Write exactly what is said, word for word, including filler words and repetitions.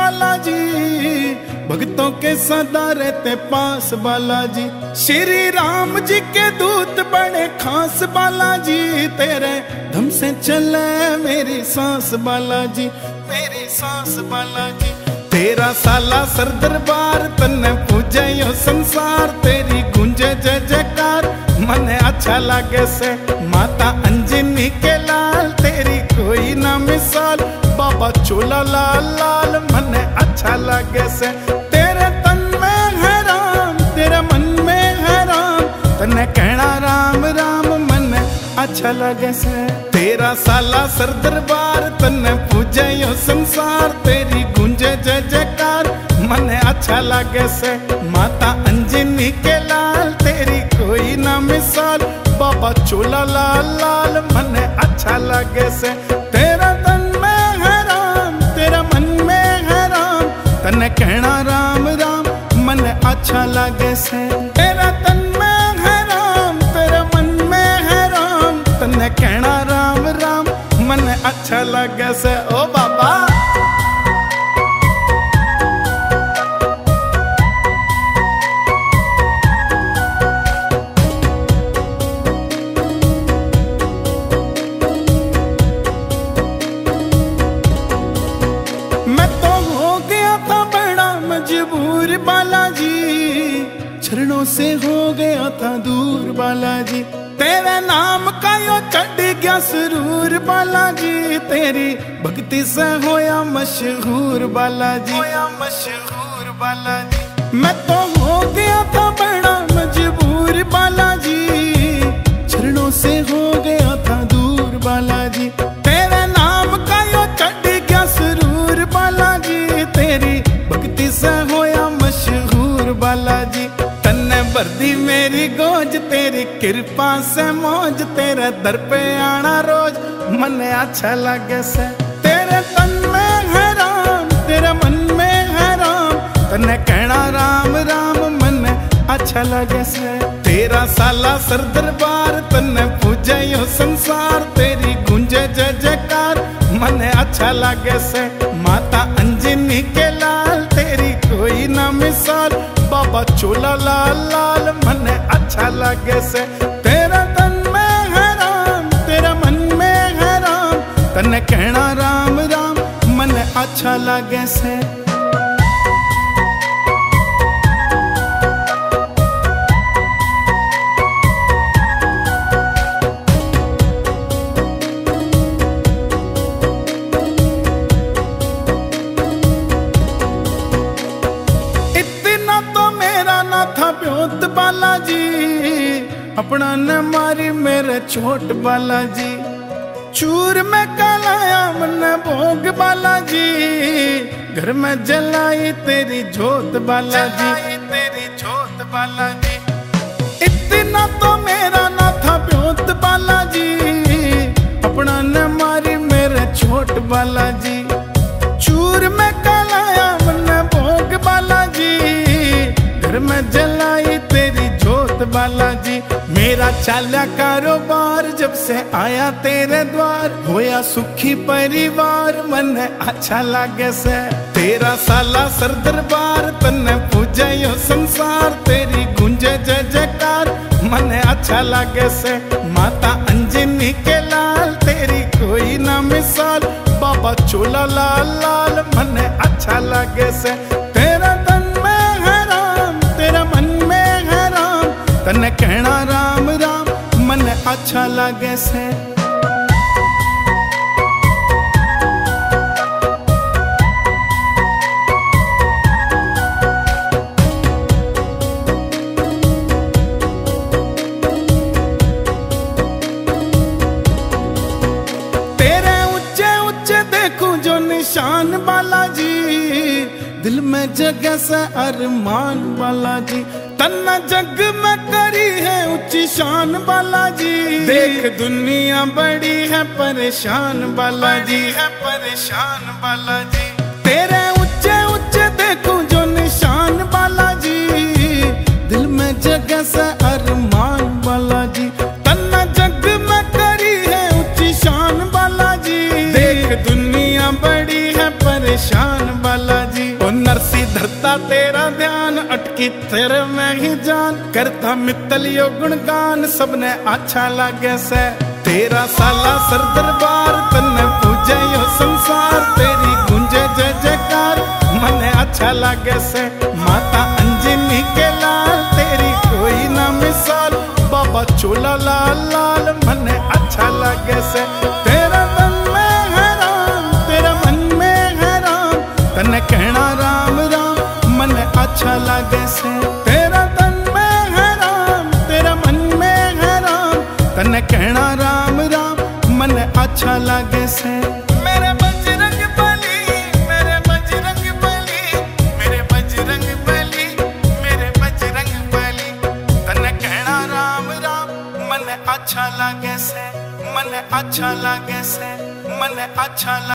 बालाजी, भक्तों के सदा रहते पास बालाजी। श्री राम जी के दूत बड़े खास बालाजी, तेरे धम से चले मेरी सांस बालाजी, मेरी सांस बालाजी। तेरा साला सर दरबार तन्ने पूजे यो संसार, तेरी गूंजे जय जयकार मने अच्छा लागे से। माता अंजनी के लाल तेरी कोई ना मिसाल, बाबा चोला लाल लाल मने अच्छा लागे से। तेरे तन में है राम, तेरे मन में है राम, तन्ने कहना राम राम मने अच्छा लगे से। तेरा साला सर दरबार तन्ने पूजे यो संसार, तेरी गूंजे जय जयकार मने अच्छा लगे से। माता अंजनी के लाल तेरी कोई ना मिसाल, बाबा चोला लाल लाल मने अच्छा लगे से। तेरा तन में है राम, तेरा मन में है राम, तन्ने कहना राम राम मने अच्छा लगे से। तेरा तन में है राम, तेरा मन में है राम, तन्ने कहना राम राम मने अच्छा लगे से। ओ बाबा मजबूर बालाजी, चरणों से हो गया था दूर बालाजी। तेरे नाम का यो चढ़ गया सुरूर बालाजी, तेरी भक्ति से होया मशहूर बालाजी, होया मशहूर बालाजी। मैं तो हो गया था बड़ा मजबूर बालाजी, चरणों से हो गया था दूर बालाजी। तेरे नाम का यो चढ़ गया सुरूर बालाजी, तेरी भक्ति से होया मशहूर बालाजी। तन्ने भरदी मेरी गोज, तेरी कृपा से मौज, तेरे दर पे आना रोज मने अच्छा लगे से। तेरे तन में है राम, तेरे मन में है राम, तन्ने कहना राम राम मने अच्छा लगे से। तेरा साला सर दरबार तन्ने पूजे यो संसार, तेरी गूंजे जय जयकार मने अच्छा लगे से। माता अंजनी के लाल तेरी कोई ना मिसाल, बाबा चोला लाल लाल मने अच्छा लगे से। तेरा तन में है राम, तेरा मन में है राम, तन्ने कहना राम राम मने अच्छा लगे से। ब्योत बालाजी, अपना न मारी मेरे छोट बालाजी। चूर में कलाया मन भोग बालाजी, घर में जलाई तेरी जोत बालाजी, तेरी जोत बालाजी। इतना तो मेरा ना था ब्योत बालाजी, अपना न मारी मेरे छोट बालाजी। चूर में कलाया मन भोग बालाजी, घर में जलाई तेरी जोत बालाजी। मेरा चाला कारोबार जब से आया तेरे द्वार, होया सुखी परिवार मन अच्छा लागे से। तेरा साला सर दरबार तन्ने पूजे यो संसार, तेरी गूंजे जय जयकार मन अच्छा लागे से। माता अंजनी के लाल तेरी कोई ना मिसाल, बाबा चोला लाल लाल मन अच्छा लागे से। तेरा तन में है राम, तेरा मन में है राम, तन्ने कहना राम राम मन अच्छा लागे से। तेरे ऊंचे ऊंचे देखूं जो निशान बालाजी, दिल में जगह से अरमान बालाजी। तन्ना जग में करी है ऊंची शान बालाजी, देख दुनिया बड़ी है परेशान बालाजी, है परेशान बालाजी। तेरे ऊंचे ऊंचे देखूं जो निशान बालाजी, दिल में जगह से अरमान बालाजी। तन्ना जग में करी है ऊंची शान बालाजी, देख दुनिया बड़ी है परेशान बालाजी। की तेरे में ही जान, करता मितलियो गुणगान सबने अच्छा लागे से। तेरा साला सर दरबार तन्ने पूजे यो संसार, तेरी गूंजे जय जयकार मने अच्छा लागे से। माता अंजनी के लाल तेरी कोई ना मिसाल, बाबा चोला लाल लाल मने अच्छा लागे से। तेरा तन में है राम तेरा मन में है राम, तन्ने कहना राम राम मने अच्छा लागे से। तेरा तन में है राम तेरा मन में है राम, तन्ने कहना राम राम मने अच्छा लागे से। मेरे बजरंग बली मेरे बजरंग बली मेरे बजरंग बली मेरे बजरंग बली, तन्ने कहना राम राम मने अच्छा लागे से, मने अच्छा लागे से, मने अच्छा